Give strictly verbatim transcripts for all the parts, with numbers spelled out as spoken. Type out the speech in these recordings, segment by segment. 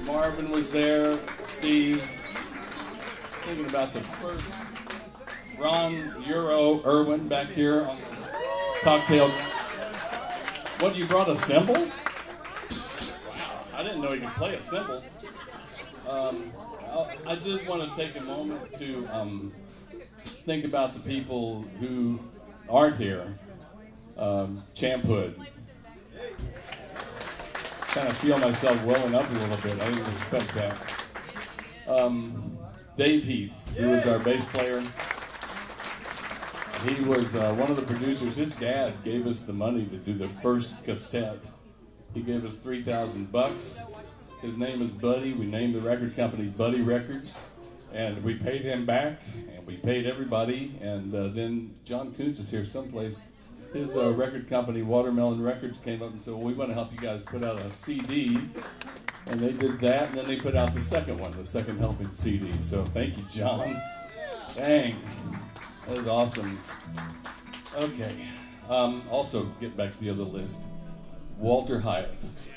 Marvin was there, Steve. Thinking about the first. Ron, Euro, Erwin back here on the cocktail. What, you brought a cymbal? Wow, I didn't know you could play a cymbal. Um, I did want to take a moment to um, think about the people who aren't here. Um, Champ Hood. Kind of feel myself welling up a little bit. I didn't expect that. Um, Dave Heath, who was our bass player. He was uh, one of the producers. His dad gave us the money to do the first cassette. He gave us three thousand bucks. His name is Buddy. We named the record company Buddy Records, and we paid him back, and we paid everybody. And uh, then John Kuntz is here someplace. His uh, record company, Watermelon Records, came up and said, well, we want to help you guys put out a C D. And they did that, and then they put out the second one, the second helping C D. So thank you, John. Dang, that was awesome. Okay, um, also get back to the other list. Walter Hyatt.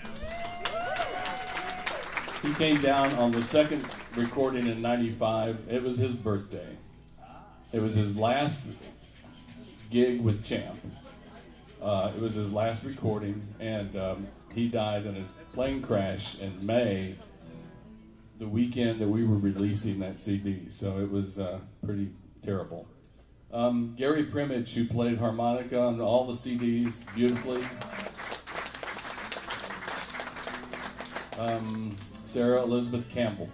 He came down on the second recording in ninety-five. It was his birthday. It was his last gig with Champ. Uh, it was his last recording, and um, he died in a plane crash in May, the weekend that we were releasing that C D. So it was uh, pretty terrible. Um, Gary Primage, who played harmonica on all the C Ds beautifully. Um, Sara Elizabeth Campbell.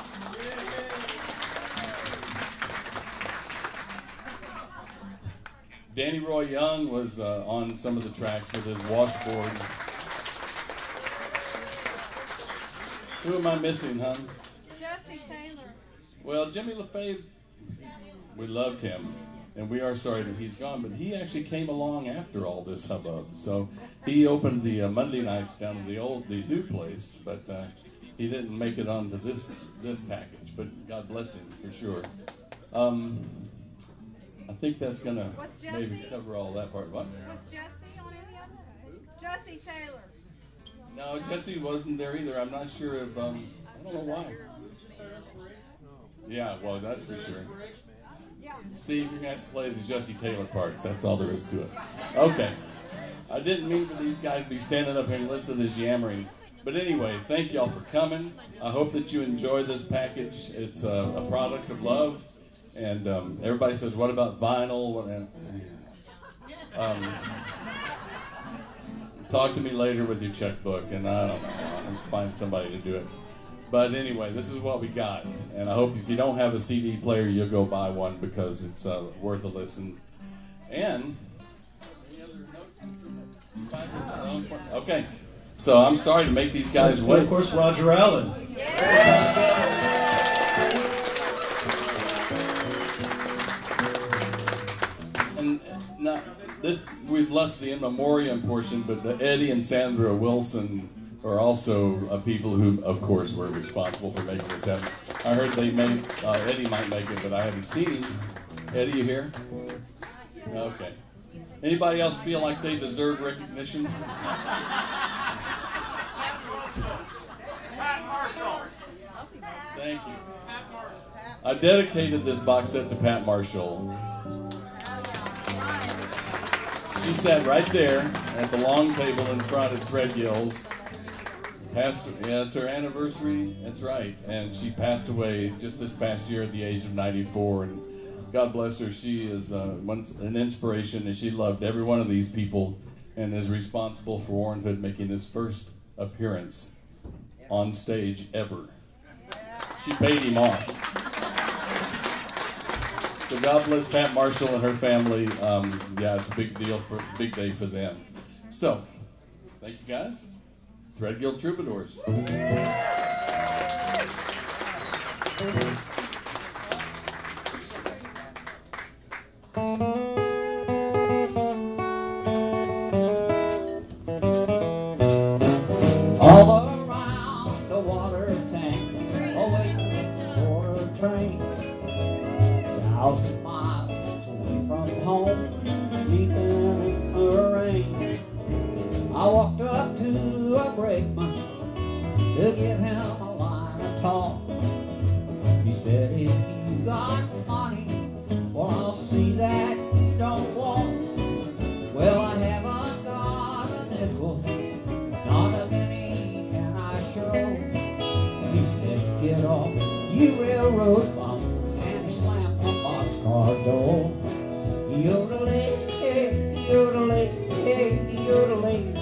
Danny Roy Young was uh, on some of the tracks with his washboard. Who am I missing, huh? Jesse Taylor. Well, Jimmy LaFave, we loved him, and we are sorry that he's gone, but he actually came along after all this hubbub. So he opened the uh, Monday nights down at the old, the new place, but uh, he didn't make it onto this this package, but God bless him for sure. Um, I think that's gonna maybe cover all that part. What? Was Jesse on any of it? Jesse Taylor. No, Jesse wasn't there either. I'm not sure if, um, I don't know why. Yeah, well, that's for sure. Steve, you're going to have to play the Jesse Taylor parts. That's all there is to it. Okay. I didn't mean for these guys to be standing up here and listen to this yammering. But anyway, thank y'all for coming. I hope that you enjoy this package. It's a, a product of love. And um, everybody says, what about vinyl? What, um, talk to me later with your checkbook, and I don't know, I'll find somebody to do it. But anyway, this is what we got. And I hope if you don't have a C D player, you'll go buy one because it's uh, worth a listen. And, any other notes? Okay. So I'm sorry to make these guys wait. And of course, Roger Allen. And now, this, we've left the in memoriam portion, but the Eddie and Sandra Wilson are also uh, people who, of course, were responsible for making this happen. I heard they made, uh, Eddie might make it, but I haven't seen him. Eddie, you here? Okay. Anybody else feel like they deserve recognition? Pat Marshall. Thank you. Pat Marshall. I dedicated this box set to Pat Marshall. She sat right there at the long table in front of Threadgill's. Passed, yeah, it's her anniversary. That's right. And she passed away just this past year at the age of ninety-four. And God bless her. She is uh, an inspiration, and she loved every one of these people and is responsible for Warren Hood making his first appearance on stage ever. She paid him off. So God bless Pat Marshall and her family. Um, yeah, it's a big deal, for big day for them. So, thank you guys. Threadgill Troubadours. All around the water tank, awaiting for a train. Thousand miles away from home, sleeping in the rain. I walked up to a brakeman to give him a line. He said, get off, you railroad bum, and he slammed the boxcar door. Yodelay, yodelay, yodelay.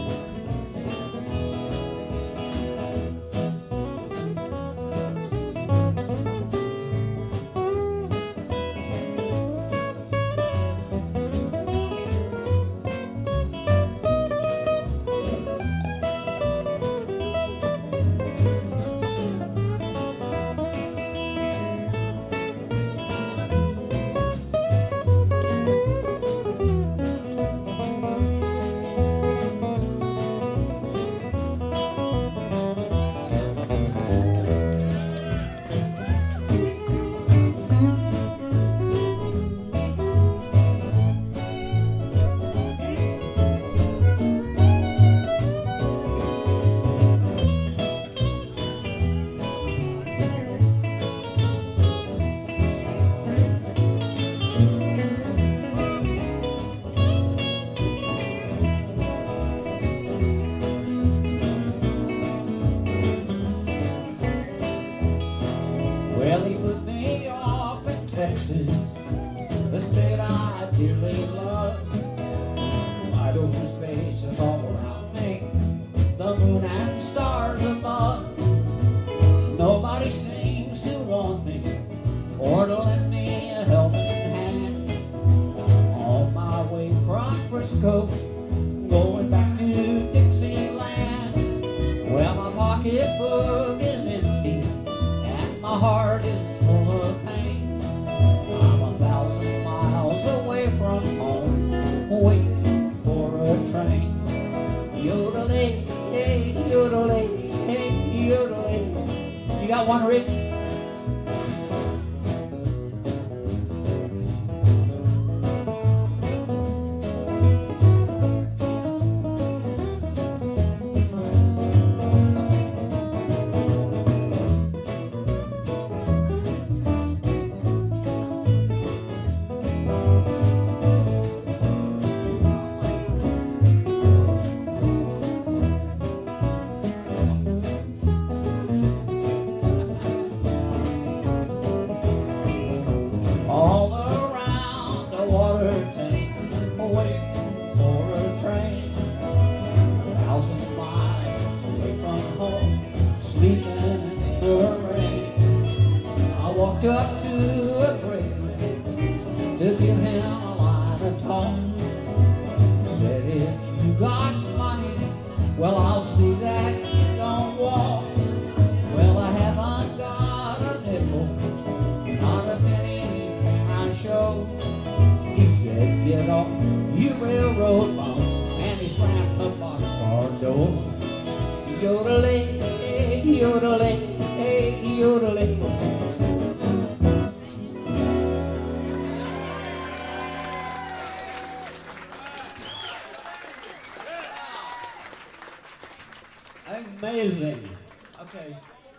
Amazing. Okay,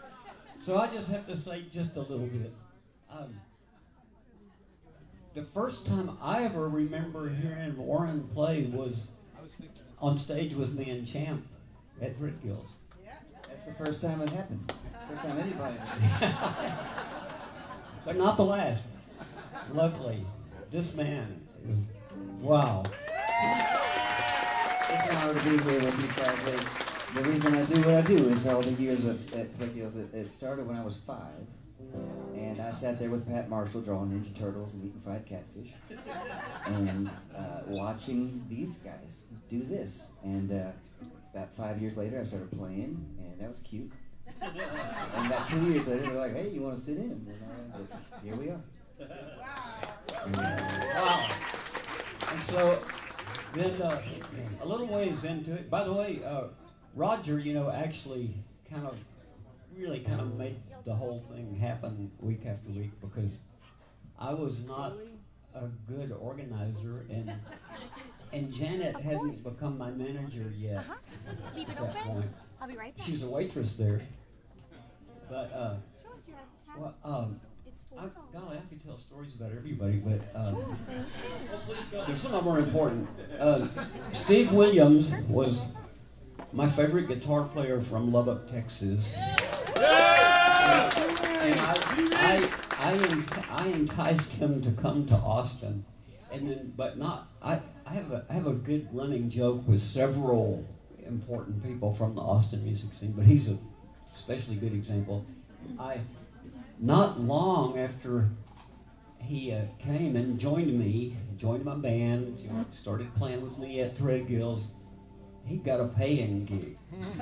so I just have to say just a little bit. Um, the first time I ever remember hearing Warren play was on stage with me and Champ at Threadgill. That's the first time it happened. First time anybody. But not the last. Luckily, this man is, wow. It's an honor to be here with these guys. They, the reason I do what I do is all the years of, at Threadgill. It, it started when I was five, and I sat there with Pat Marshall drawing Ninja Turtles and eating fried catfish, and uh, watching these guys do this. And uh, about five years later, I started playing, and that was cute. And about two years later, they're like, "Hey, you want to sit in?" And uh, here we are. And, uh, wow. And so, then uh, a little ways into it. By the way, uh, Roger, you know, actually kind of, really kind of made the whole thing happen week after week because I was not a good organizer, and and Janet hadn't become my manager yet Uh-huh. Leave at it that open. point. I'll be right back. She's a waitress there. But, uh, Sure, do you have a well, towel? um, It's full I, of golly, I could tell stories about everybody, but uh, Sure. there's some of them are important. Uh, Steve Williams was my favorite guitar player from Lubbock, Texas. Yeah! And I, I, I, ent- I enticed him to come to Austin, and then, but not. I, I have a, I have a good running joke with several important people from the Austin music scene, but he's a especially good example. I, not long after he uh, came and joined me, joined my band, started playing with me at Threadgill's, he got a paying gig.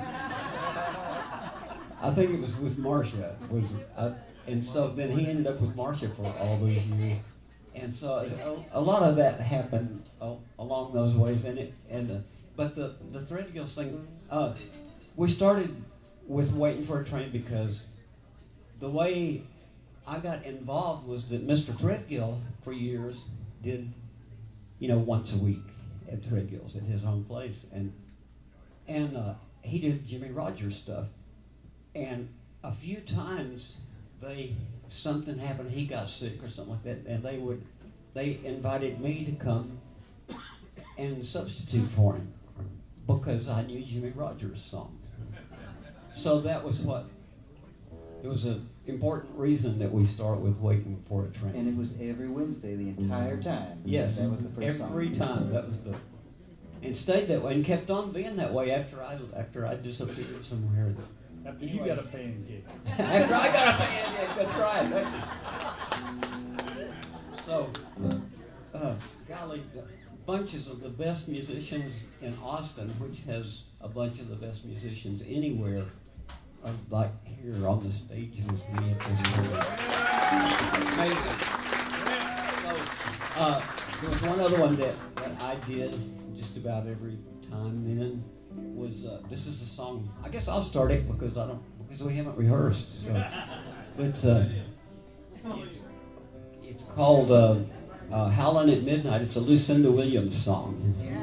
I think it was with Marcia. Was uh, and so then he ended up with Marcia for all those years, and so a, a lot of that happened uh, along those ways. And it and uh, but the the Threadgill's thing, uh, we started with Waiting for a Train because the way I got involved was that Mister Threadgill for years did, you know, once a week at Threadgill's at his home place, and and uh, he did Jimmie Rogers stuff. And a few times, they something happened. He got sick or something like that, and they would they invited me to come and substitute for him because I knew Jimmie Rogers songs. So that was what it was an important reason that we start with Waiting for a Train. And it was every Wednesday the entire time. Yes, that was the first every song. time. That was the and stayed that way and kept on being that way after I after I disappeared somewhere. After you got a paying gig. After I got a paying gig, that's right. That's so, uh, golly, bunches of the best musicians in Austin, which has a bunch of the best musicians anywhere, are like here on the stage with me at this moment. Amazing. So, uh, there was one other one that, that I did just about every time then. Was uh, this is a song? I guess I'll start it because I don't because we haven't rehearsed. So. But uh, it's, it's called uh, uh, "Howlin' at Midnight." It's a Lucinda Williams song.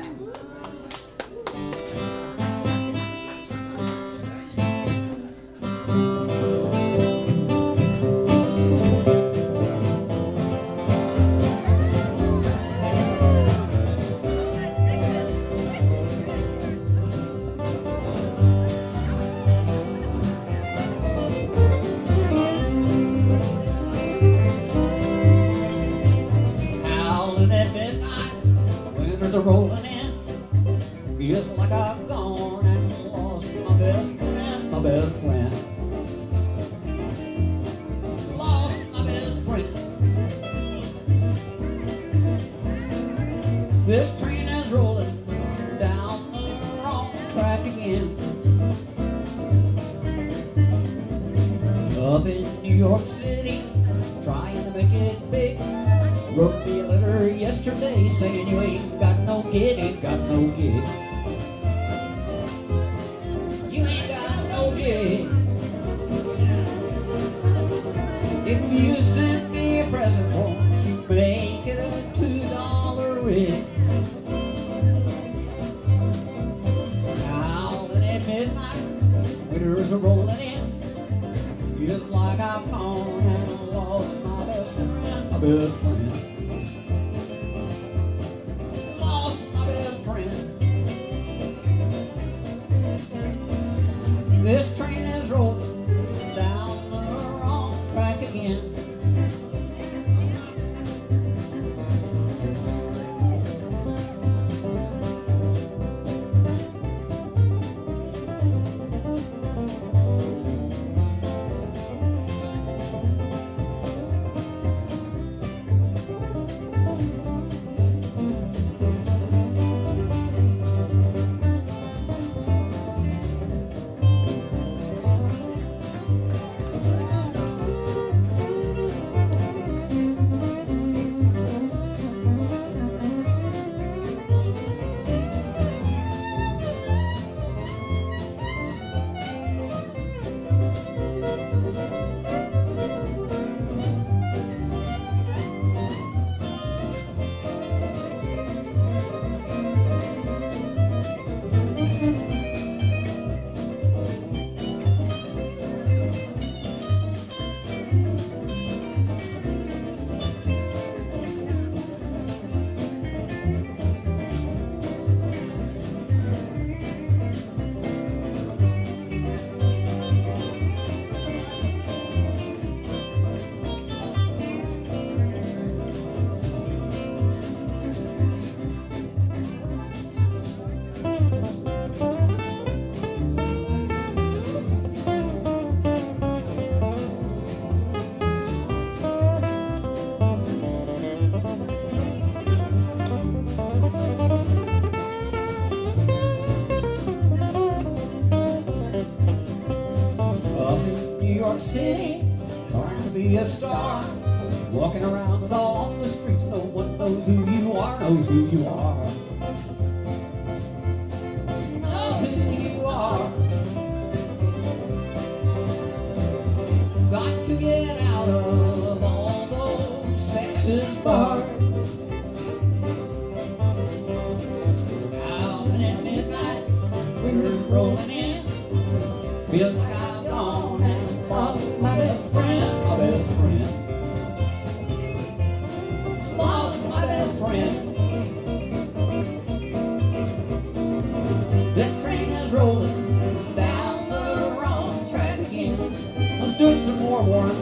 Rolling in, feels like I've gone and lost my best friend, my best friend. Lost my best friend. This train is rolling down the wrong track again. Up in New York City, trying to make it big. Wrote me a letter yesterday saying you ain't got no gig, ain't got no gig. You ain't got no gig. If you send me a present, won't you make it a two dollar rig? Howling at midnight, winters are rolling in. Just like I've gone and lost my best friend, my best friend. This train is rolling down the wrong track again. city, trying to be a star. Walking around on the streets, no one knows who you are, knows who you are. Knows who you are. Got to get out of all those Texas bars. Out at midnight, fingers rolling in. Feels like I've gone and lost my best friend, my best friend. Lost my best friend. This train is rolling down the wrong track again. Let's do it some more, Warren.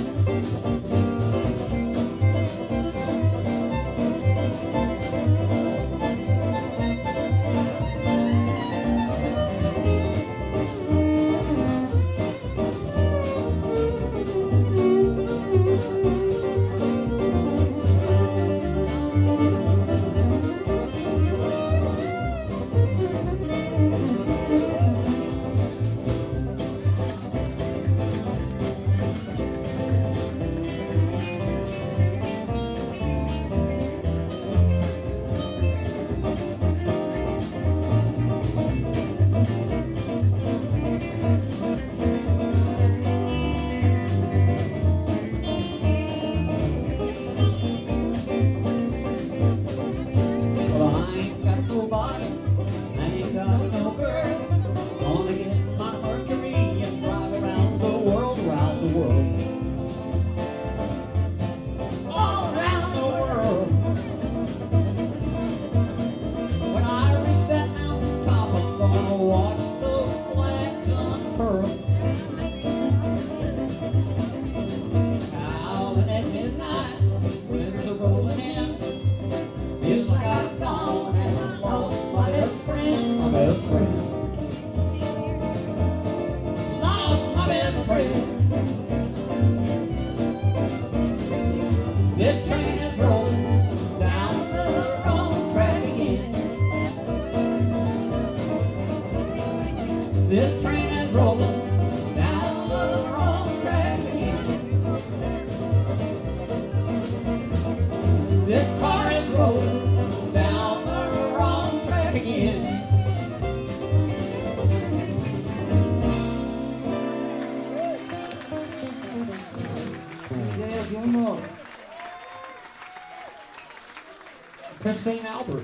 Christine Albert.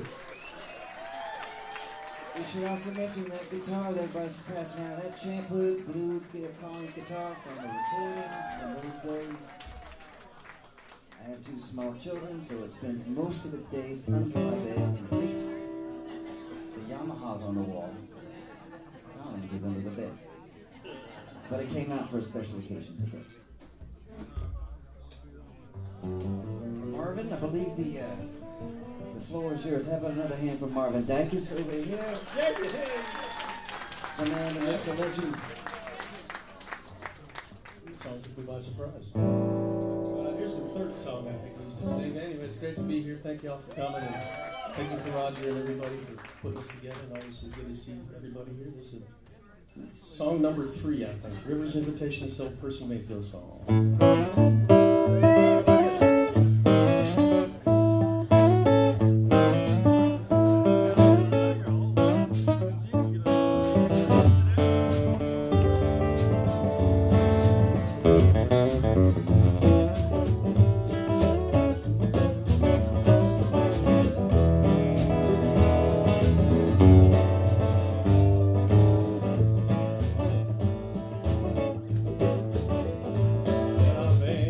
We should also mention that guitar that everybody's passing out. That's Champ Hood's blue Collins guitar from the recordings from those days. I have two small children, so it spends most of its days under my bed in place. The Yamaha's on the wall. Collins is under the bed. But it came out for a special occasion today. Marvin, I believe the uh, the floor is yours. How about another hand for Marvin Dykhuis over here? The man, the myth, the legend. These songs took me by surprise. Uh, here's the third song I think we used to sing. Anyway, it's great to be here. Thank you all for coming. And thank you to Roger and everybody for putting this together. And obviously good to see everybody here. This is song number three, I think. River's Invitation to Sell Percy Mayfield song. Been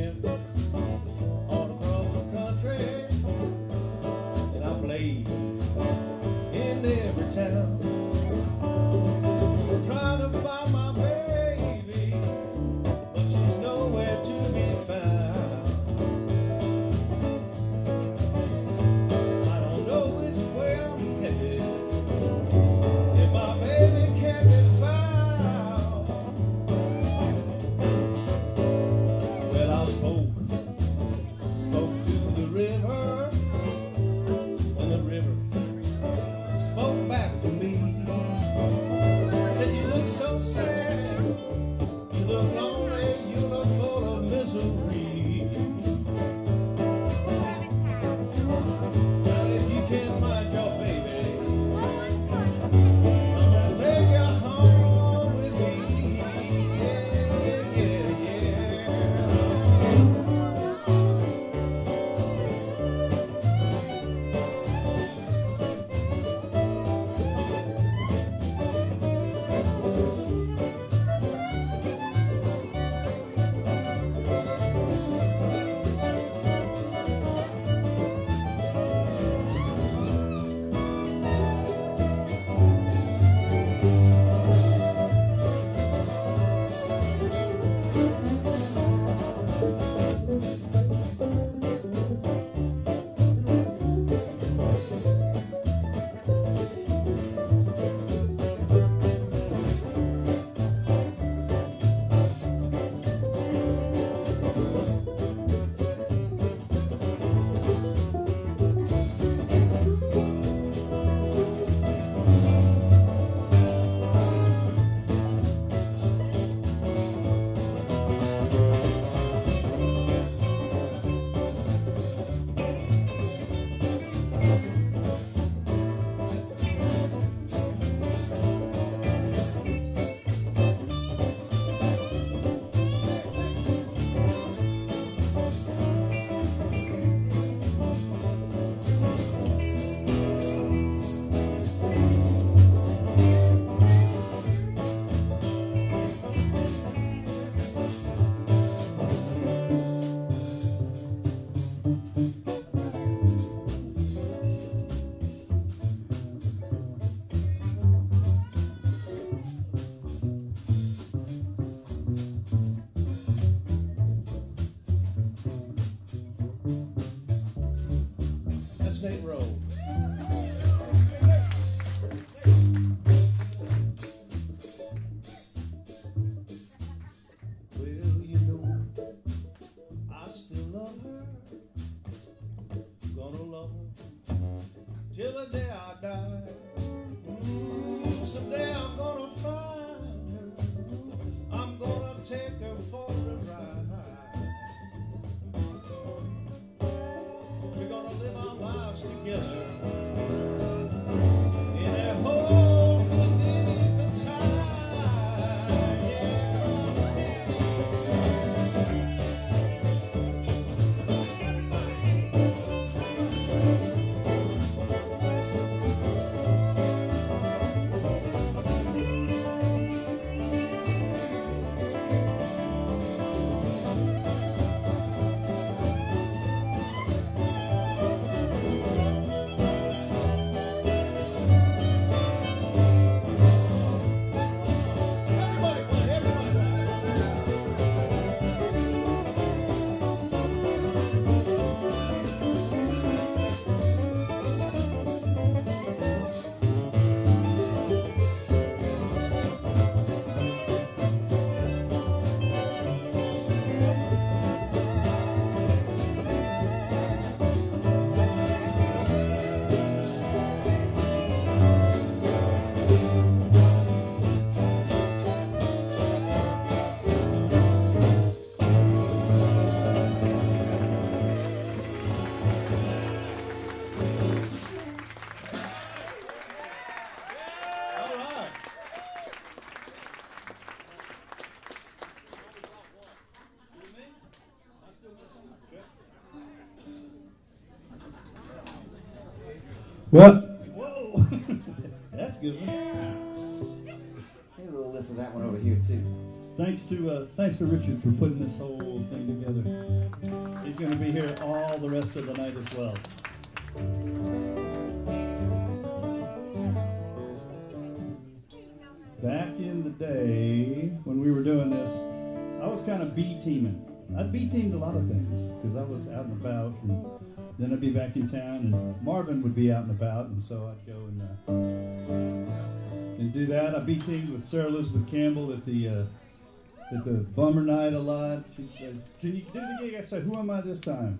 That's Nate Rowe. Well, you know, I still love her. Gonna love her till the day I die. Mm, someday I'm gonna find her. I'm gonna take her for a ride. We're gonna live our lives together in a whole new time. What? Whoa! That's good one. Here's a little list of that one over here too. Thanks to uh, thanks to Richard for putting this whole thing together. He's going to be here all the rest of the night as well. Back in the day when we were doing this, I was kind of B-teaming. I'd B-teamed a lot of things because I was out and about, and then I'd be back in town, and Marvin would be out and about, and so I'd go and uh, and do that. I B-teamed with Sara Elizabeth Campbell at the uh, at the Bummer Night a lot. She said, "Can you do the gig?" I said, "Who am I this time?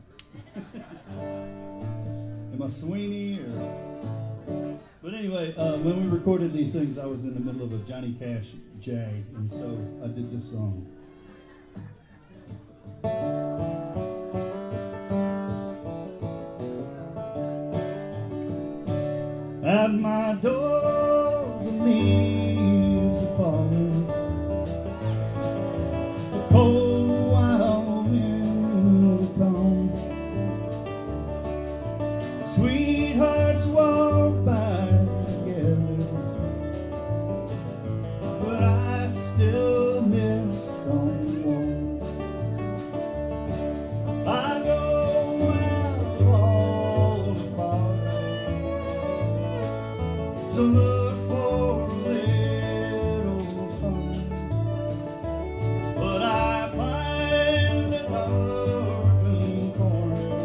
Am I Sweeney or?" But anyway, uh, when we recorded these things, I was in the middle of a Johnny Cash jag, and so I did this song. At my door, the leaves are falling. The cold wild wind will come. Sweethearts walk by together, but I still miss someone. I go out all apart to look for a little fun, but I find a darkening corner,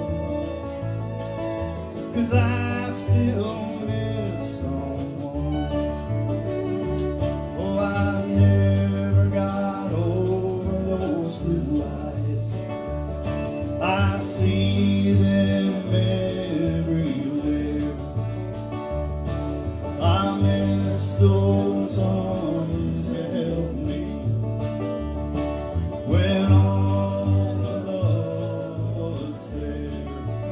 'cause I still miss someone. Oh, I never got over those blue eyes. I see them everywhere. I miss those arms that held me when all the love was there.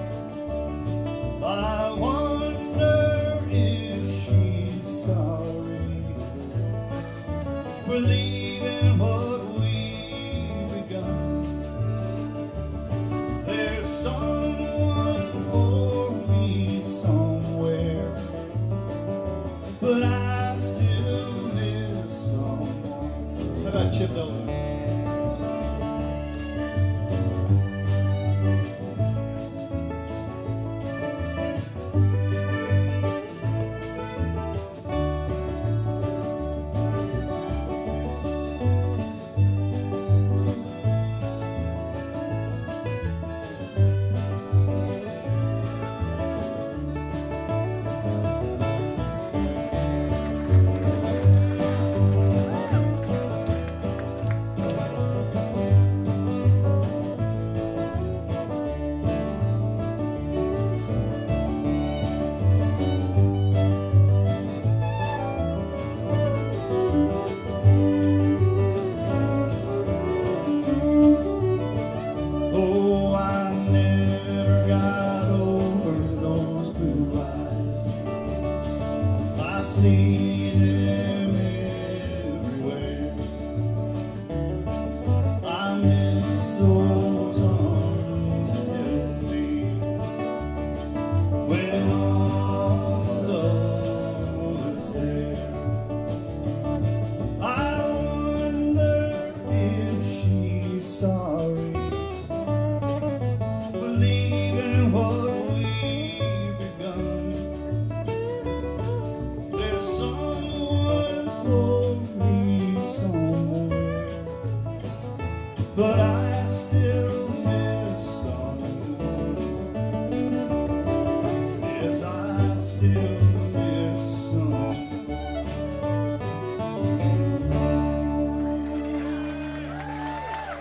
I wonder if she's sorry for leaving what we begun. There's someone for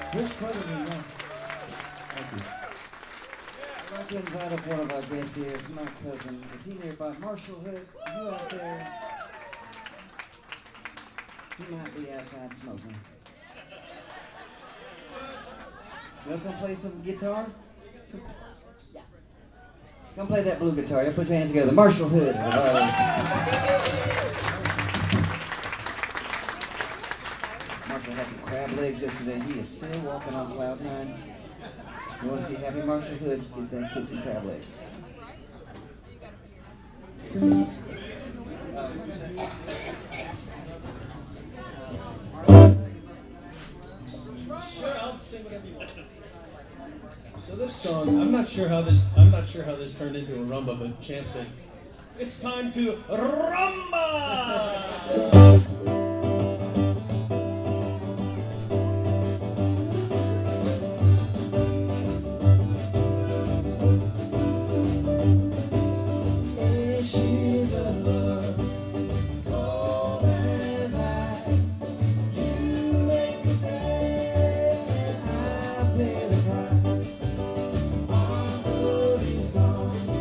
Which part of me now? Thank you. I'd like to invite up one of our guests here. It's my cousin. Is he nearby? Marshall Hood, you out there? He might be outside smoking. You want to come play some guitar? Some... Yeah. Come play that blue guitar. You put your hands together. Marshall Hood. Marshall had some crab legs yesterday. He is still walking on cloud nine. You want to see Happy Marshall Hood? Get that kid some crab legs. Sure, I'll sing whatever you want. So this song, I'm not sure how this, I'm not sure how this turned into a rumba, but Champ said, "It's time to rumba!"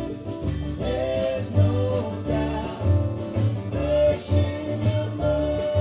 There's no doubt.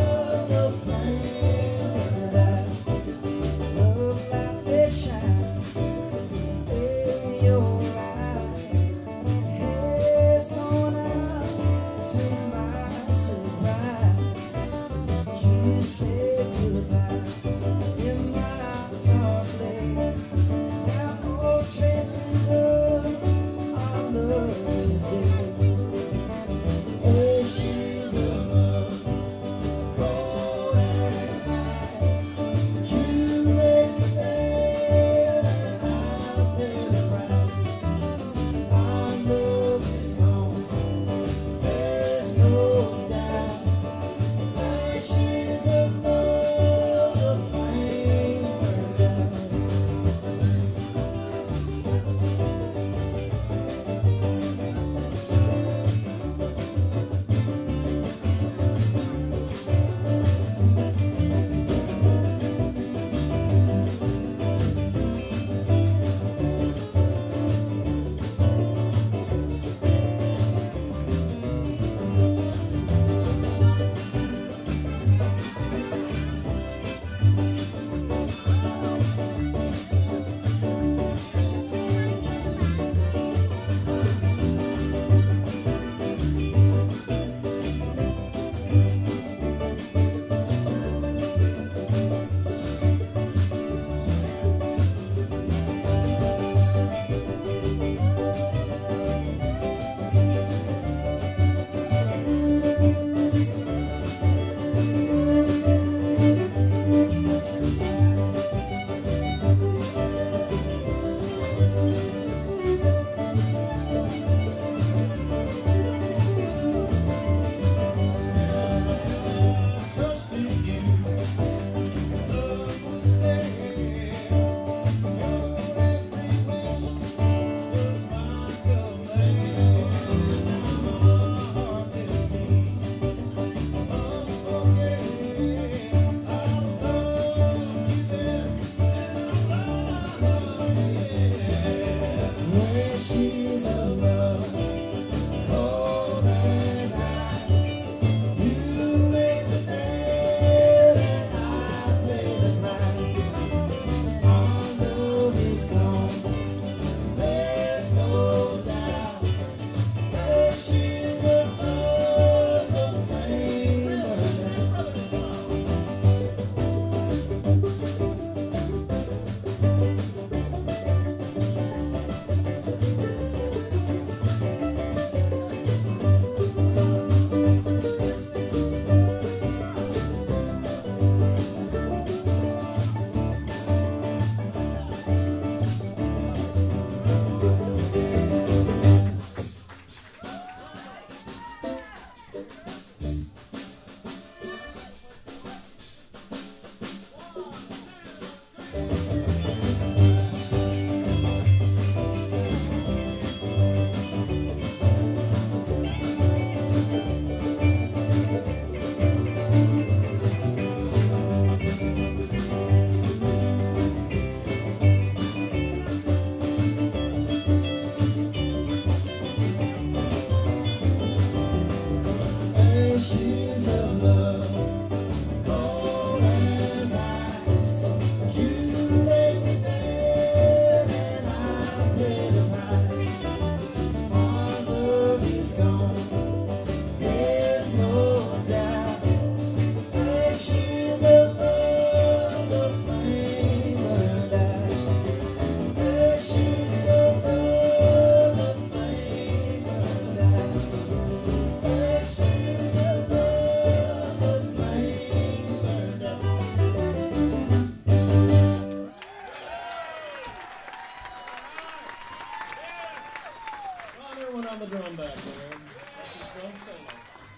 on the drum back there. That's his drum solo.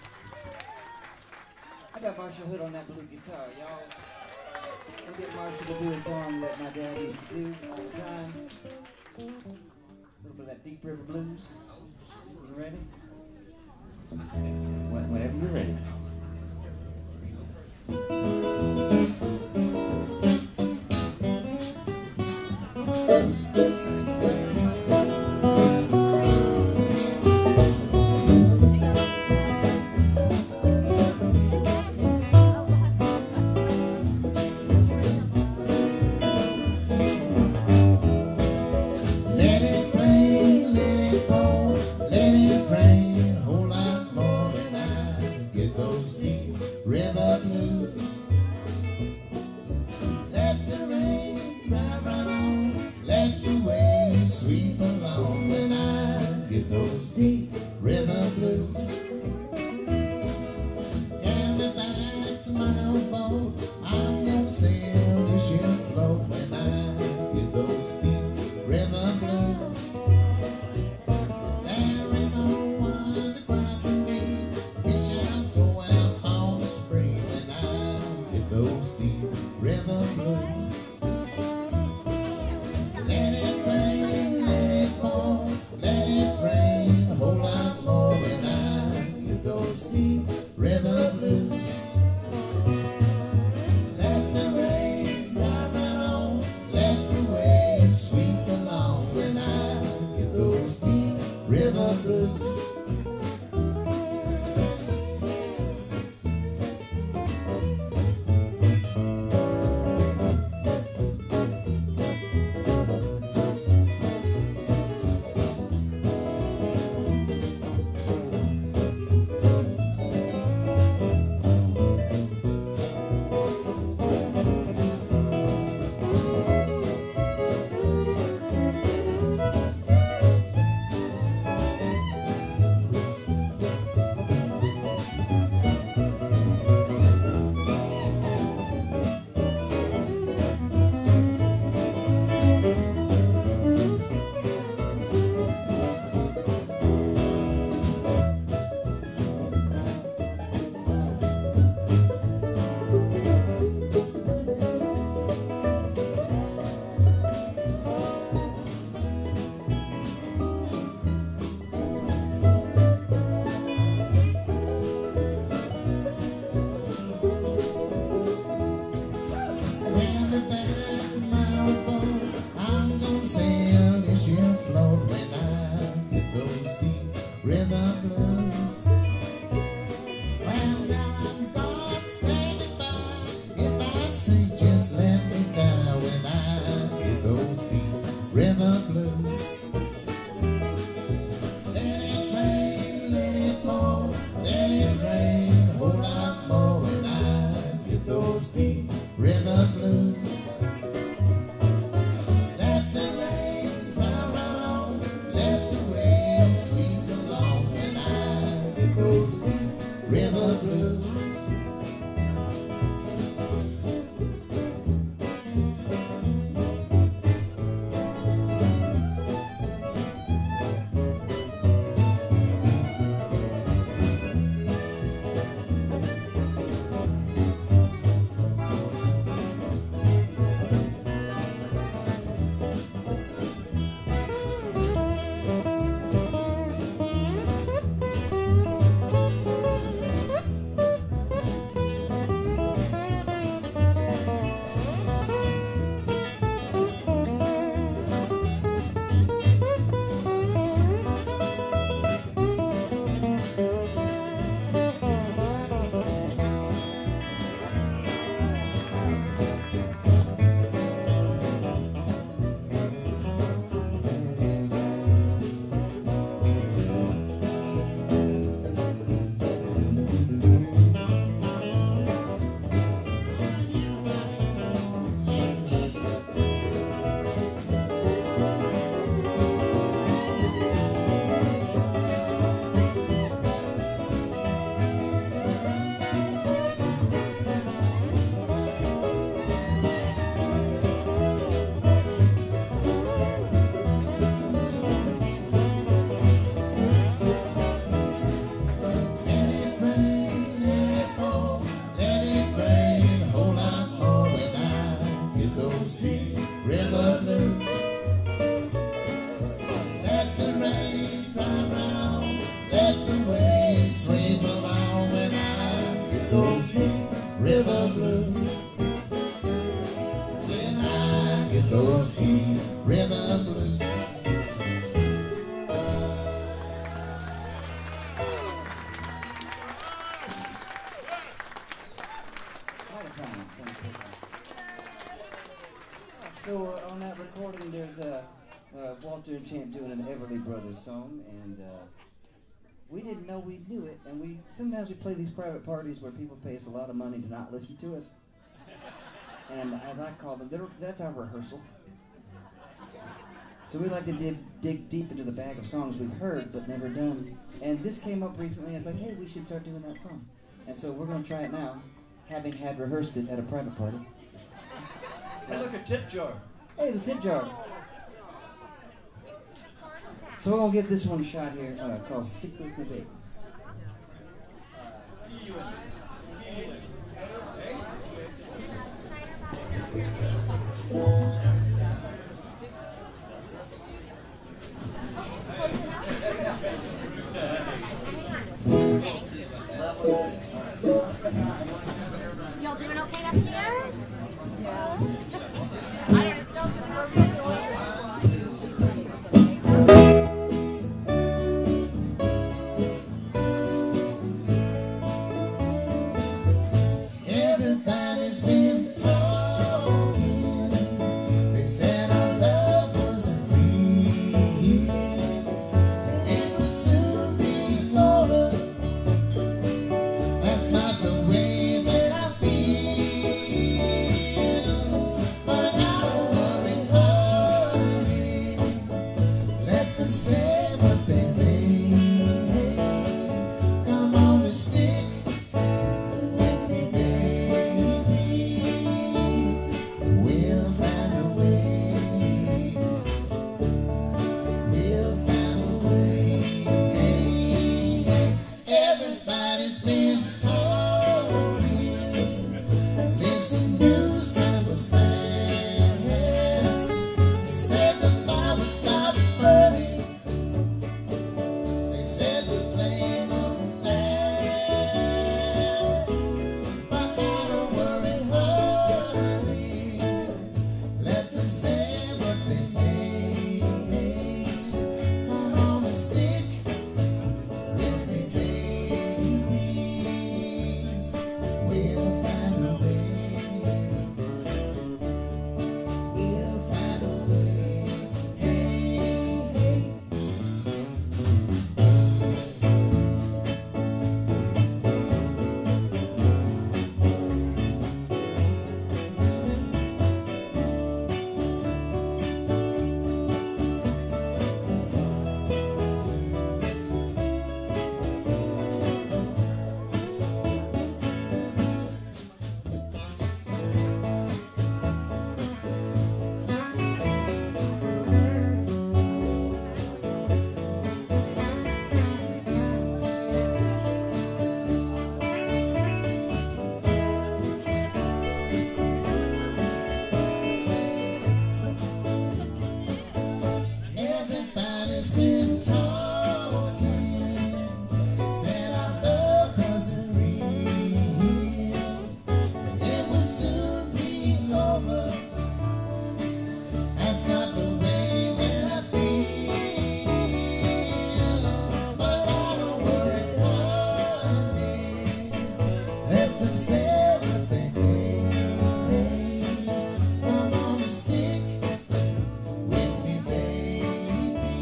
I got Marshall Hood on that blue guitar, y'all. We'll get Marshall to do a song that my dad used to do all the time. A little bit of that Deep River Blues. You ready? When- Whenever you're ready. river blues. Let the rain turn round, let the waves sweep along when I get those deep river blues. When I get those deep river blues. So uh, on that recording, there's uh, uh, Walter and Champ doing an Everly Brothers song, and uh, we didn't know we knew it. And we sometimes we play these private parties where people pay us a lot of money to not listen to us. And as I call them, they're- that's our rehearsal. So we like to dig, dig deep into the bag of songs we've heard but never done. And this came up recently. I was like, hey, we should start doing that song. And so we're going to try it now, having had rehearsed it at a private party. Hey, look, a tip jar. Hey, it's a tip jar. So we're going to get this one shot here uh, called Stick With Me Baby. Y'all doing okay upstairs? Yeah. I don't even know if it's working upstairs. Everybody's been talking. They said our love was real, and it will soon be over. That's not the way that I feel. But I don't worry, honey. Let them say what they may. Come on and stick with me, baby. We'll find a way. We'll find a way. Hey, hey. Everybody's been talking. Listen, news travels fast. Said the fire would stop burning. They said the flame wouldn't last. But I don't worry, honey. Let them say what they may. Come on and stick with me, baby. We'll find a way. We'll find a way. Hey, hey. Everybody's been talking. Said our love wasn't real. It will soon be over. That's not the way that I feel. But I don't worry, honey. Let them say what they may. Come on and stick with me, baby.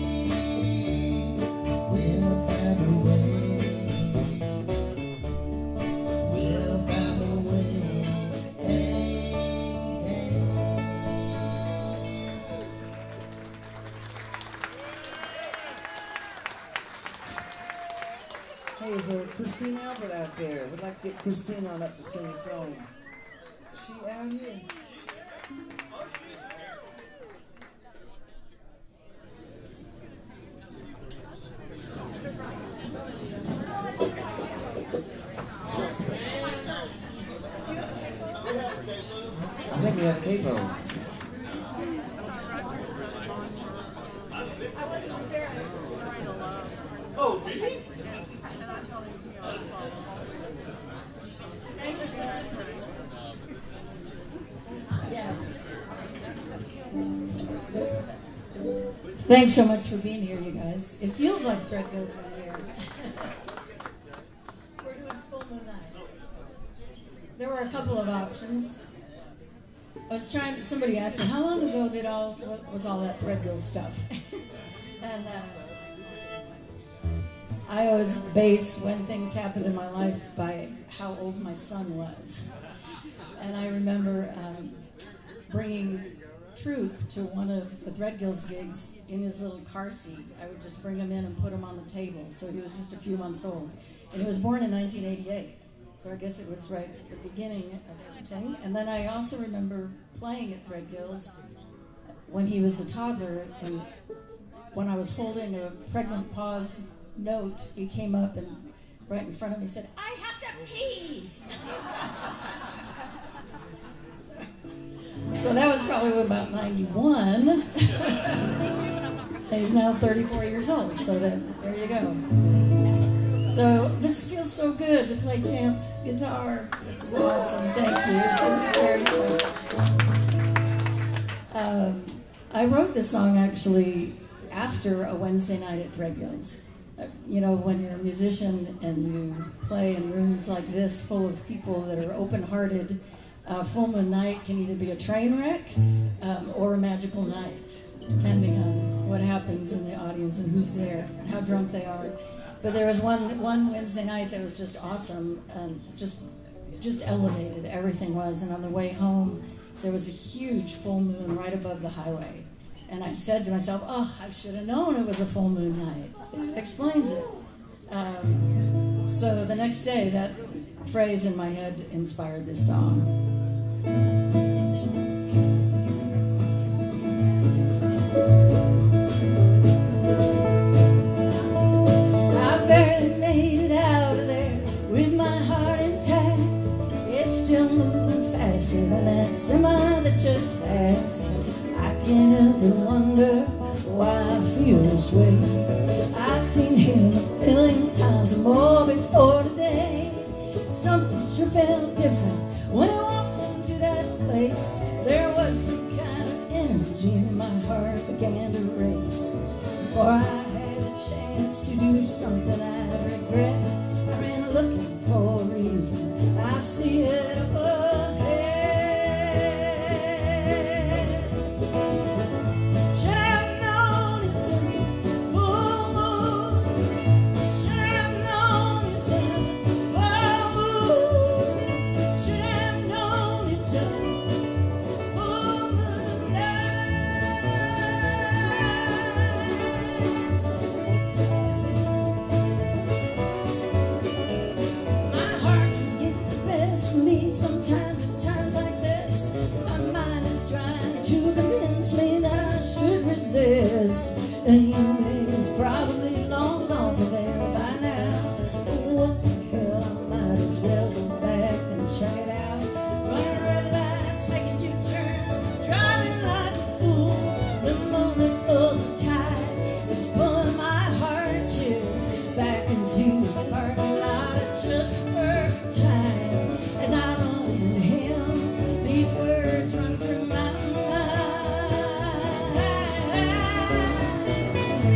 We'll find a way. We'll find a way. Hey, hey. Hey, is uh, Christine Albert out there? We'd like to get Christine on up to sing a song. Is she out here? I think we have a capo. Thanks so much for being here, you guys. It feels like Threadgill's in here. We're doing Full Moon Night. There were a couple of options. I was trying. Somebody asked me, how long ago did all what was all that Threadgill stuff? and uh, I always base when things happened in my life by how old my son was. And I remember um, bringing Troop to one of the Threadgill's gigs in his little car seat. I would just bring him in and put him on the table. So he was just a few months old. And he was born in nineteen eighty-eight. So I guess it was right at the beginning of everything. And then I also remember playing at Threadgill's when he was a toddler. And when I was holding a pregnant pause note, he came up and right in front of me said, "I have to pee!" So that was probably about ninety-one. And he's now thirty-four years old, so then, there you go. So this feels so good to play Champ's guitar. This is awesome. Thank you. This is very special. Um, I wrote this song actually after a Wednesday night at Threadgill's. Uh, you know, when you're a musician and you play in rooms like this full of people that are open-hearted, Uh, Full Moon Night can either be a train wreck um, or a magical night, depending on what happens in the audience and who's there and how drunk they are. But there was one one Wednesday night that was just awesome and just just elevated. Everything was. And on the way home, there was a huge full moon right above the highway. And I said to myself, "Oh, I should have known it was a full moon night." That explains it. Um, so the next day, that phrase in my head inspired this song. I barely made it out of there with my heart intact. It's still moving faster than that semi that just passed. I can't help but wonder why I feel this way. I've seen him a million times or more before today. Something sure felt different when I walked into that place. There was some kind of energy and my heart began to race. Before I had a chance to do something I regret, I ran looking for a reason. I see it up ahead. Should have known it's a full moon. Should have known it's a full moon. Should have known it's a full moon night. My heart can get the best of me sometimes at times like this. My mind is trying to convince me that I should resist. And you is probably long gone from there by now. What the hell, I might as well go back and check it out. Running red lights, making U-turns, driving like a fool. The moment of the tide is pulling my heart chill back into this parking lot at just the perfect time. As I run into him, these words run through my mind.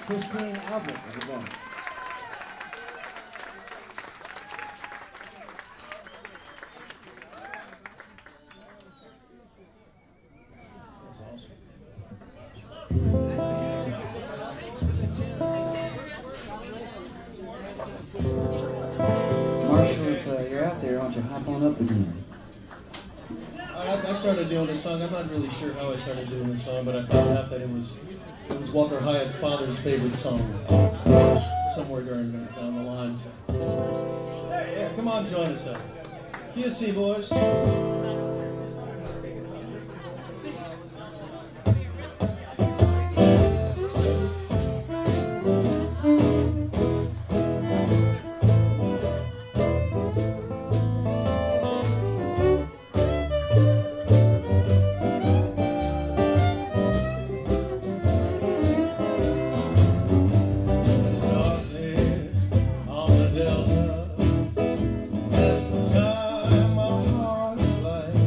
Christine Albert, everybody. Marshall, if uh, you're out there, why don't you hop on up again? I, I started doing this song. I'm not really sure how I started doing this song, but I found out that it was it was Walter Hyatt's father's favorite song. Somewhere during down the line. So. Hey, yeah, come on, join us up. Key of C, boys. On the Delta, that's the time my heart is like.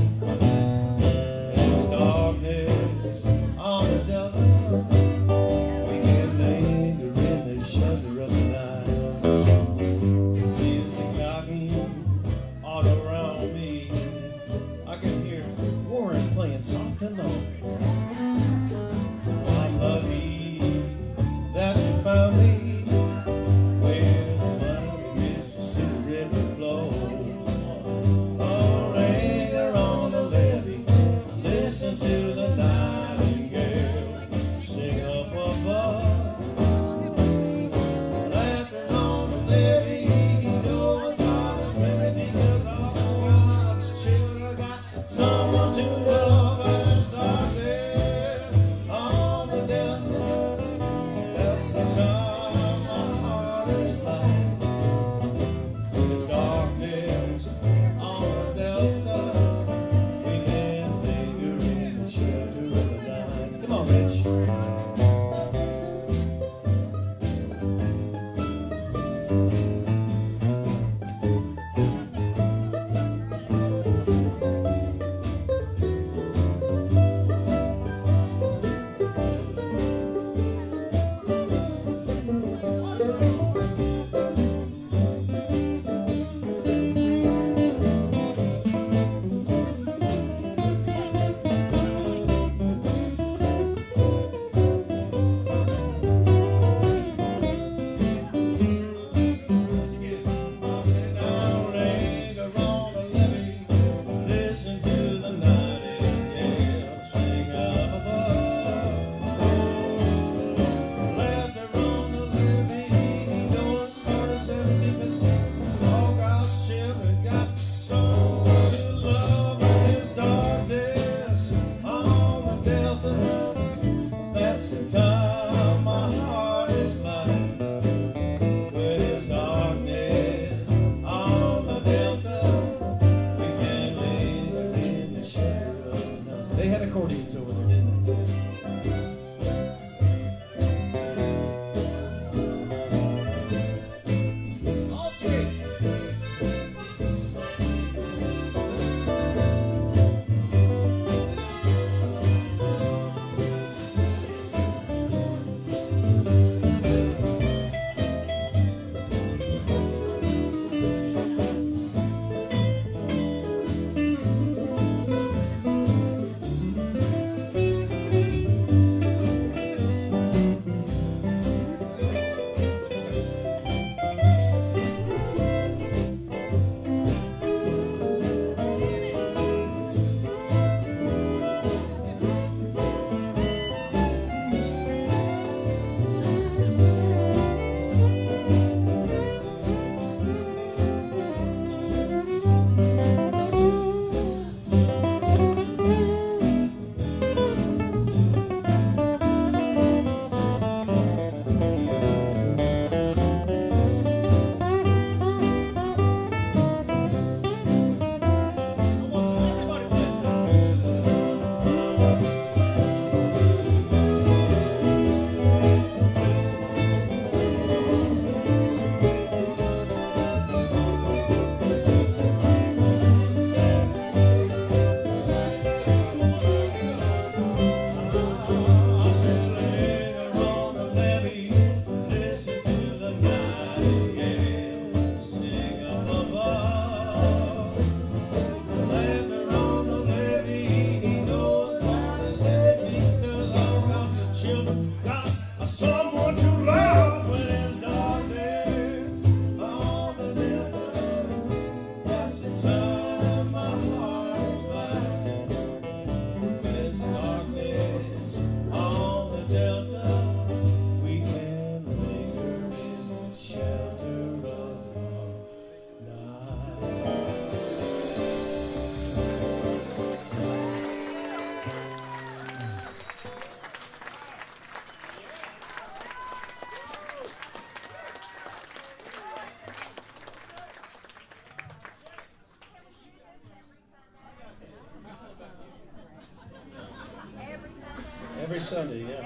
Every Sunday, yeah.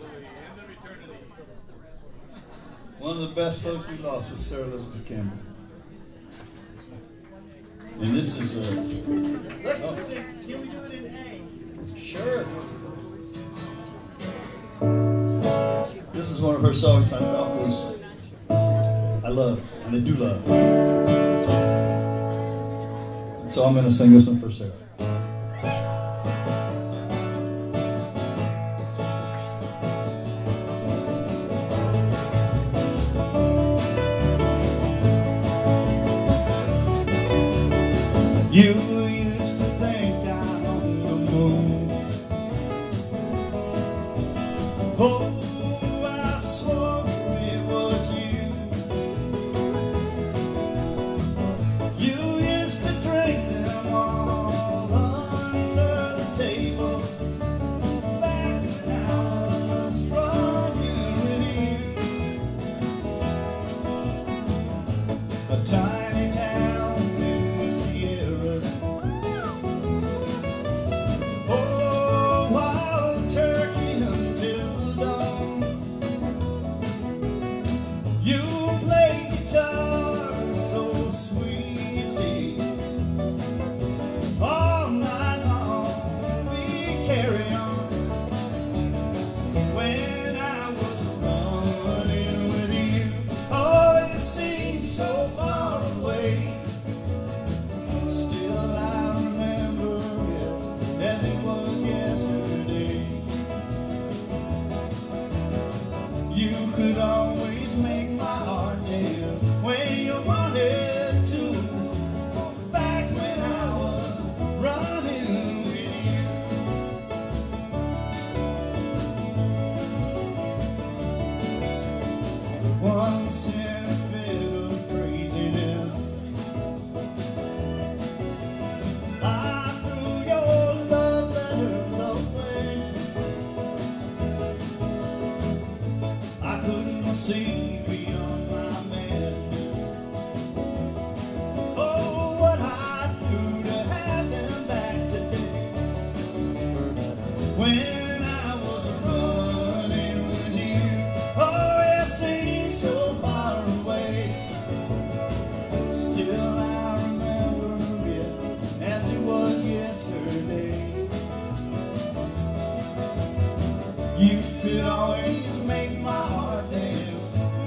One of the best folks we lost was Sara Elizabeth Campbell. And this is a. Let's oh. Can we do it in A? Sure. This is one of her songs I thought was I love and I do love. And so I'm going to sing this one for Sara. You used to think I'm on the moon. Oh, I swore it was you. You used to drink them all under the table. Back when I was running with you. A tiny town in the Sierras. Oh, wild turkey until dawn. You play guitar so sweetly. All night long we carry on. When I was running with you, oh, it seemed so far away. Still I remember it as it was yesterday. You could always make my heart dance when you wanted to. Back when I was running with you. Once in a fit of craziness, I threw your love letters away. I couldn't see beyond my madness. Oh, what I'd do to have them back today. When I was running with you, oh, it seemed so far away. Still I remember it as it was yesterday. You could always make my heart dance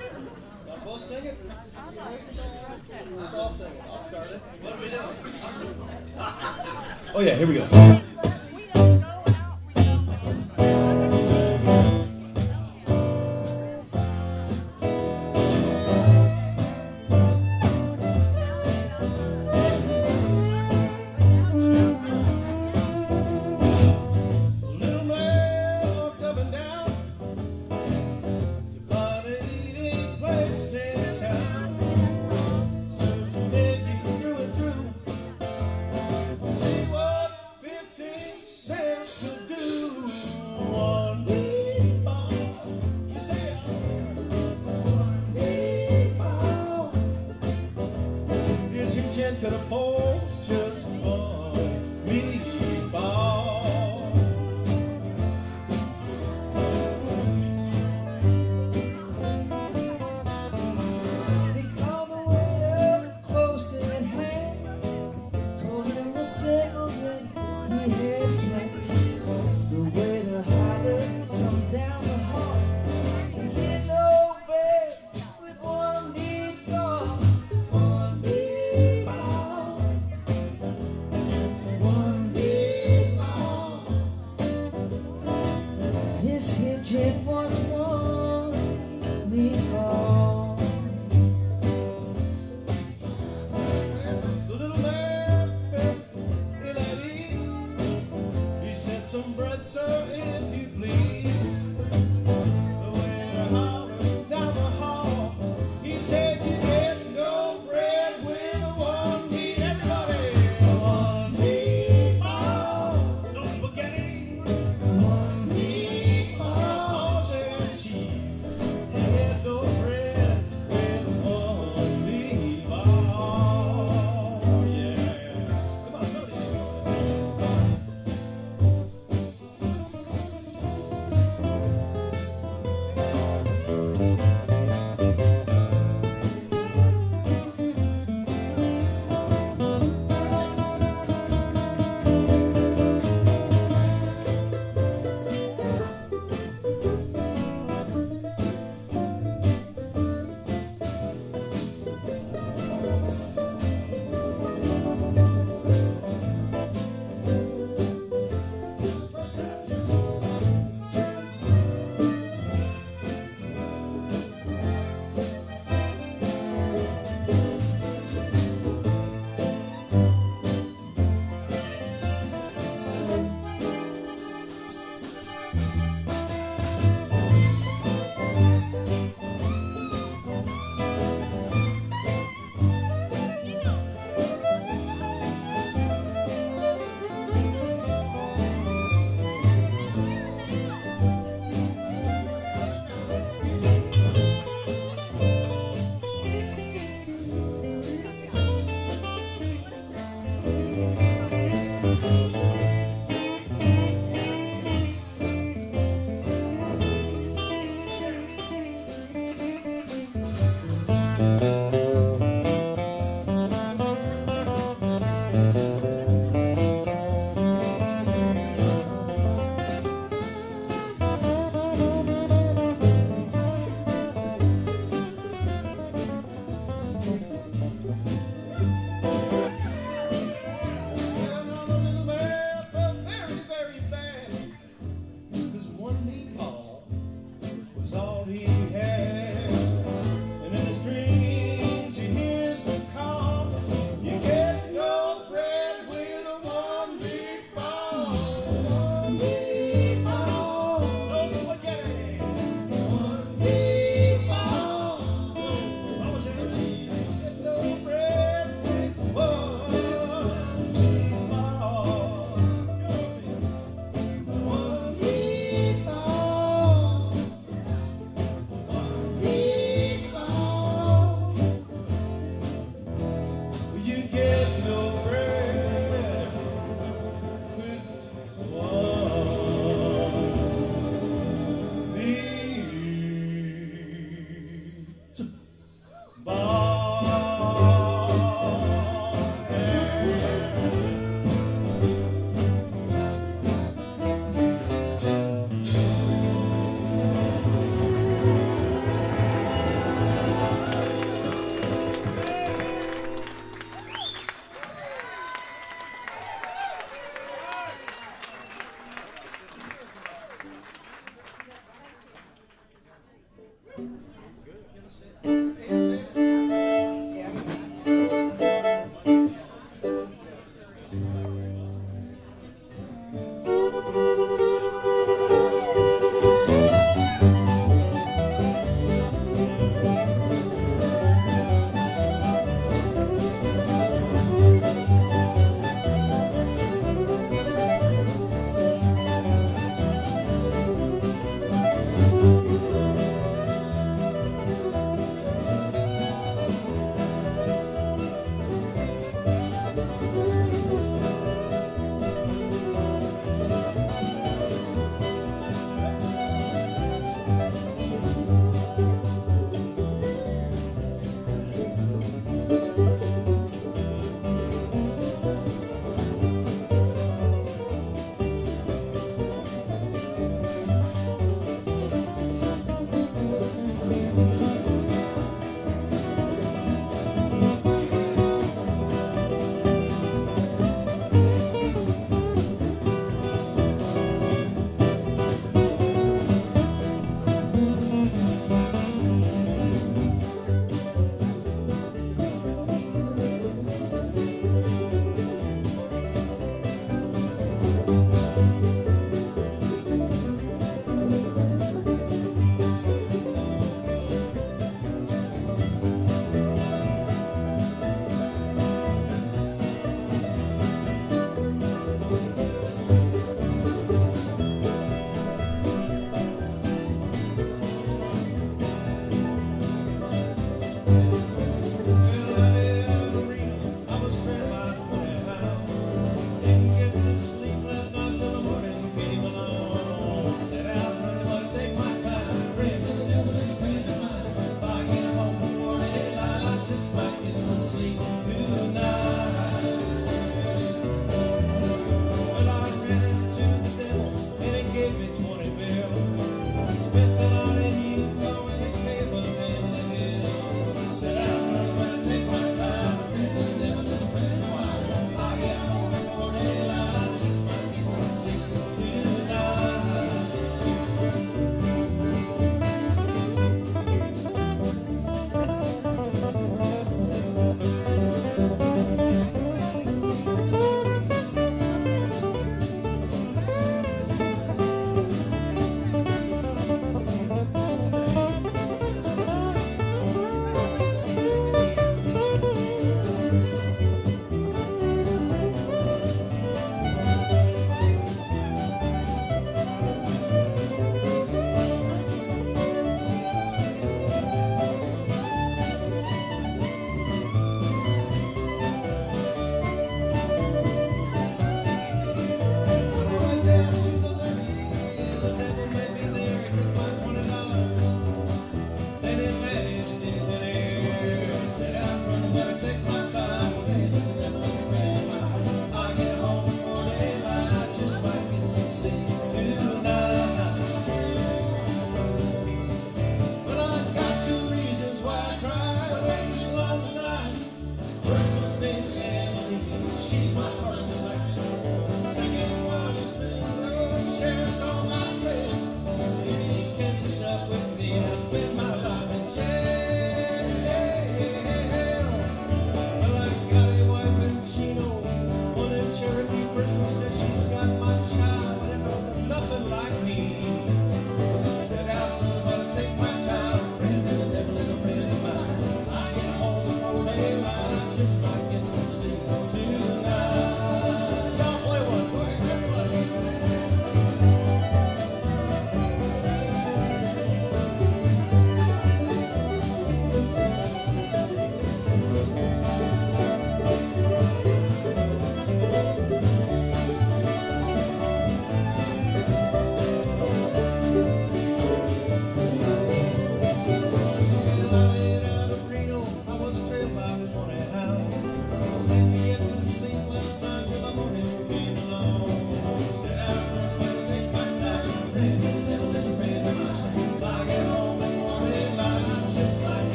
Y'all both sing it? Let's all sing it. I'll start it. What are we doing? Oh yeah, here we go. Could afford just one meatball. He called the waiter close at hand, told him the sales that he had planned. The waiter hollered from down the hall, he get no bread with one meatball. One meatball. One meatball. His hit was one meatball. The little man felt ill at ease. He said, some bread, sir, if you please. The waiter hollered down the hall. He said, you get no bread with one meat. Everybody, one meatball. No spaghetti. One meatball. And cheese. You get no bread with one meatball. Yeah. Come on, somebody. Was all he had, and in his dream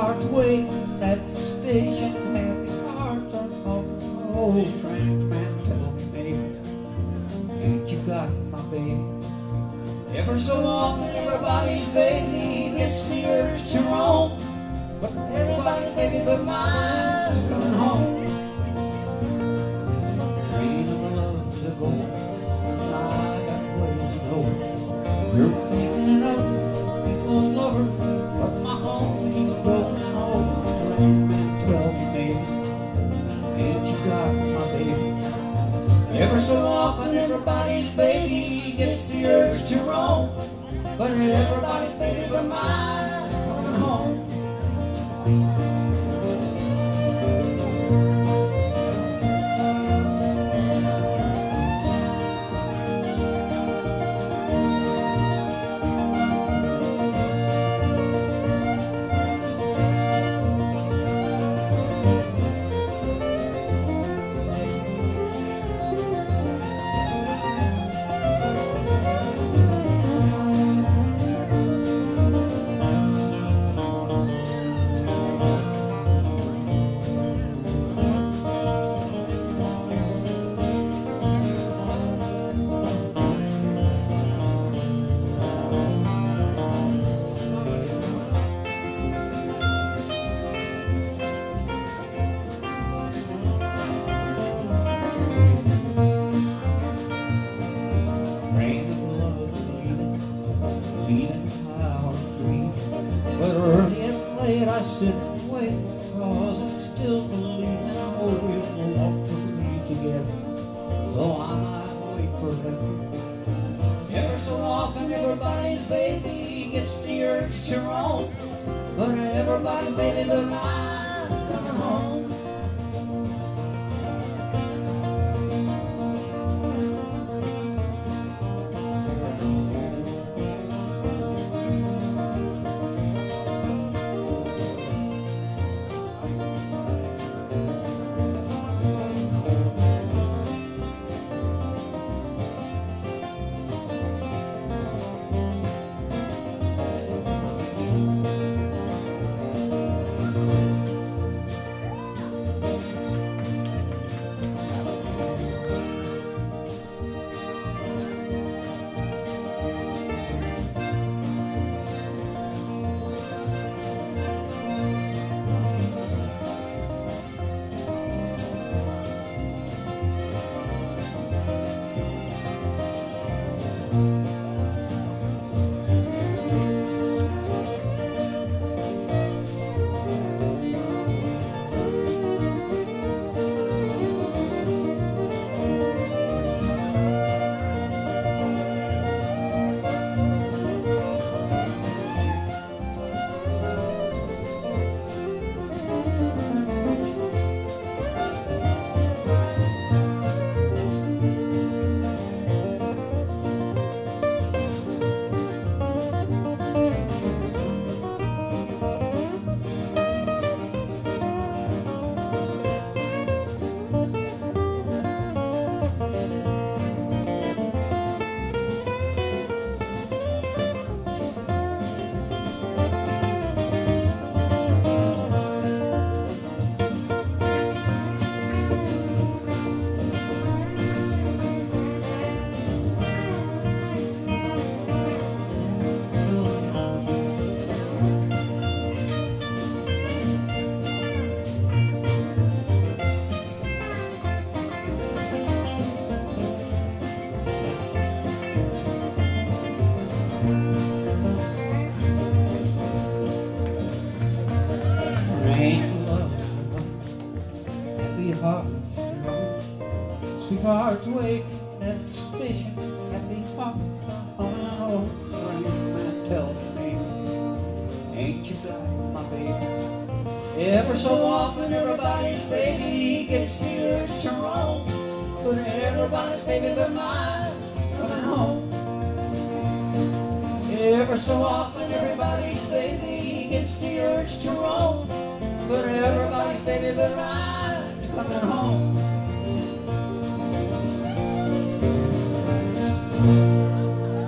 sweethearts waiting at the station. Happy hearts are on the old train. Man, tell me, baby, ain't you got my baby? Ever so often, everybody's baby gets the urge to roam, but everybody's baby but mine's coming home. Train of love's a going, I got ways to go. You're picking up people's lovers, but my home keeps going on. Train man, tell me, baby, ain't you got my baby? Ever so often, everybody's baby gets the urge to roam, but everybody's baby but mine's coming home. Sweethearts waiting at the station, happy heart on an old train. Man, tell me, ain't you got my baby? Ever so often, everybody's baby gets the urge to roam, but everybody's baby but mine coming home. Ever so often, everybody's baby gets the urge to roam, but everybody's baby but mine's coming home.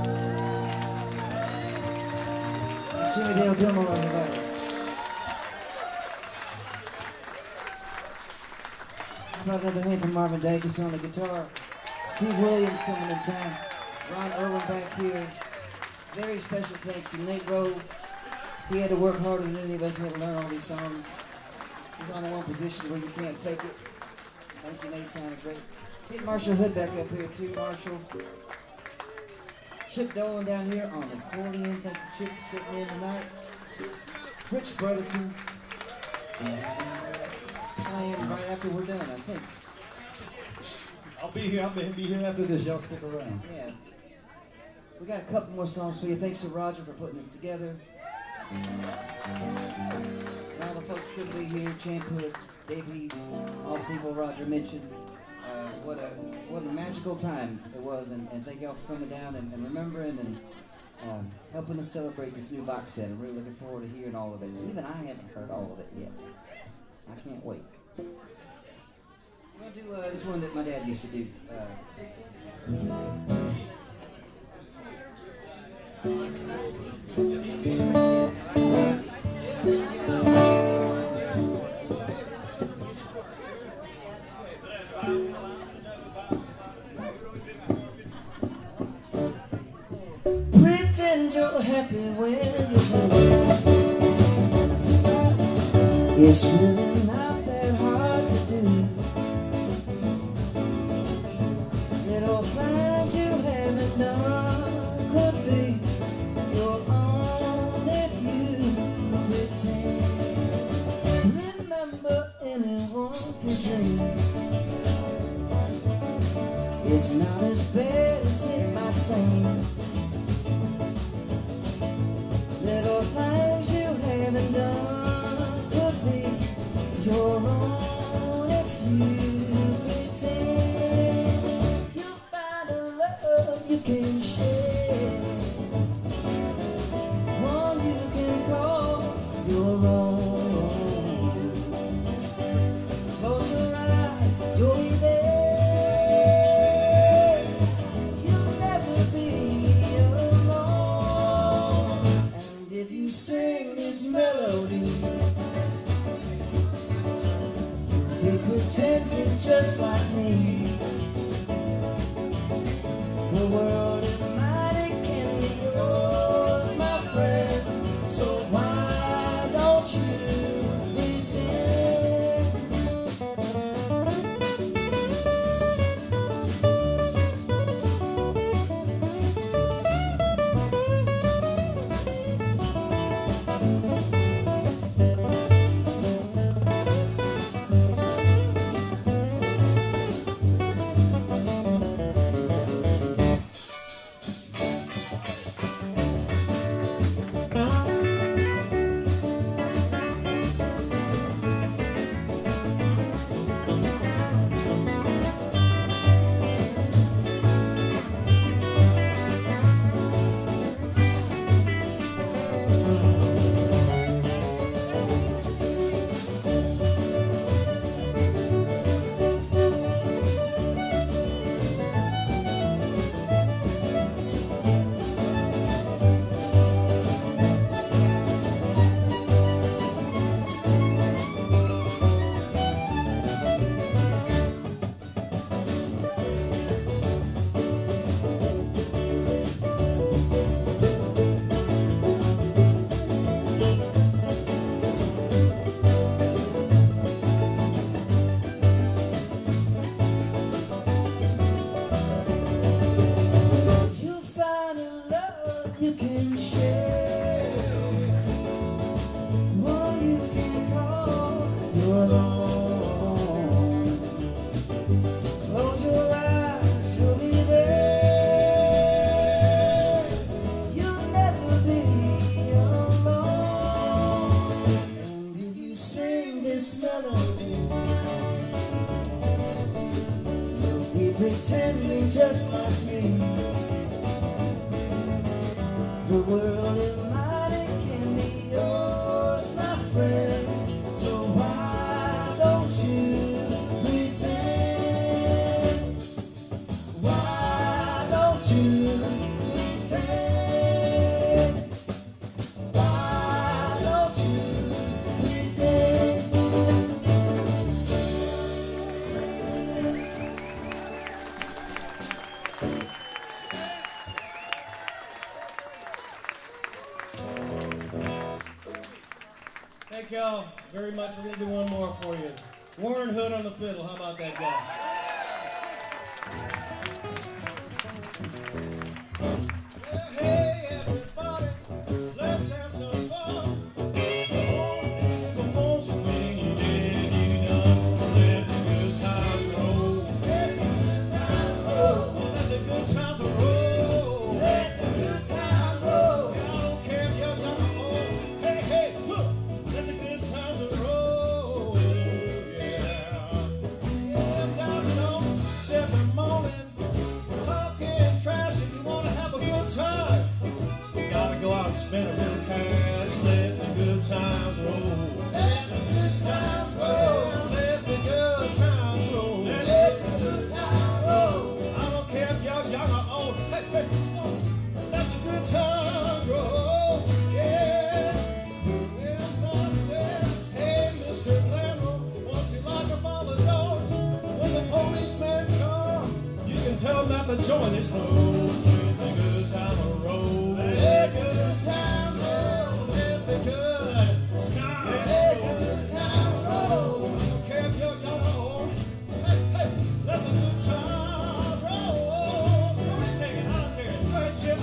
It's Jimmie Dale Gilmore, everybody. about another hand from Marvin Dykhuis on the guitar? Steve Williams coming in town. Ron Erwin back here. Very special thanks to Nate Rowe. He had to work harder than any of us. He had to learn all these songs. He's on the one position where you can't fake it. Thank you, Nate. Sounded great. Get Marshall Hood back up here too, Marshall. Chip Dolan down here on the accordion. Thank you, Chip, for sitting in tonight. Rich Brotherton. Playing right after we're done, I think. I'll be here. I'll be, be here after this. Y'all stick around. Yeah. We got a couple more songs for you. Thanks to Roger for putting this together. And all the folks couldn't be here. Champ Hood, Dave Heath, all the people Roger mentioned. Uh, what a what a magical time it was, and, and thank y'all for coming down and, and remembering and um, helping us celebrate this new box set. I'm really looking forward to hearing all of it. Even I haven't heard all of it yet. I can't wait. I'm gonna do uh, this one that my dad used to do. Pretend you're happy when you're home. It's really not that hard to do. Little things you haven't done could be your own if you pretend. Remember, anyone can dream. It's not as bad as it might seem. Little things you haven't done could be your own if you pretend. You'll find a love you can share, one you can call your own. Close your eyes, you'll be there. You'll never be alone. And if you sing this melody, you'll be pretending just like me. The world is mighty can be yours, my friend. So why don't you pretend? Pretending just like me. The world is mighty can be yours, my friend. So why don't you pretend? Why don't you pretend? Why don't you pretend? very much. We're going to do one more for you. Warren Hood on the fiddle. How about that guy? Hey, everybody, let's have some fun. Come on, swing your daddy down. Let the good times roll. Let the good times roll. Let the good times roll. Let the good times roll. I don't care if you're young or old. Hey, hey, look. Let the good times roll. Yeah. Yeah, down on seventh morning, talking trash. If you want to have a good time, you gotta go out and spend a little cash. Let the good times roll. Let the good times roll. Let the good times roll. Let the good times roll. I don't care if you're young or old. Hey, hey, let the good times roll. Yeah. Well, I said, hey, Mister Glamour, once you lock up all the doors, when the policemen come, you can tell them that the joint is closed. Let the good time roll. Let the good time roll. Let the good time roll. Let the good times roll. I don't care if you're young or old. Hey, hey, let the good times roll. Somebody take it. I don't care. Go ahead, Chip.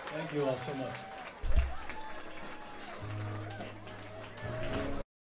Thank you all so much.